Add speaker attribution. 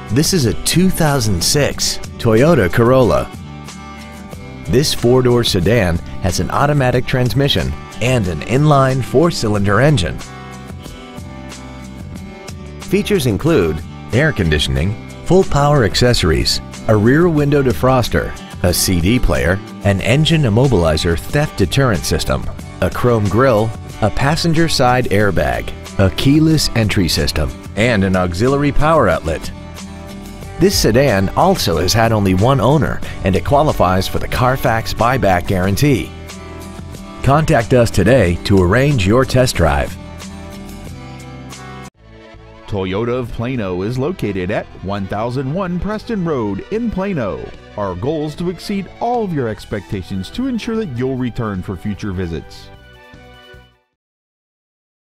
Speaker 1: This is a 2006 Toyota Corolla. This four-door sedan has an automatic transmission and an inline four-cylinder engine. Features include air conditioning, full power accessories, a rear window defroster, a CD player, an engine immobilizer theft deterrent system, a chrome grille, a passenger side airbag, a keyless entry system, and an auxiliary power outlet. This sedan also has had only one owner and it qualifies for the Carfax buyback guarantee. Contact us today to arrange your test drive.
Speaker 2: Toyota of Plano is located at 1001 Preston Road in Plano. Our goal is to exceed all of your expectations to ensure that you'll return for future visits.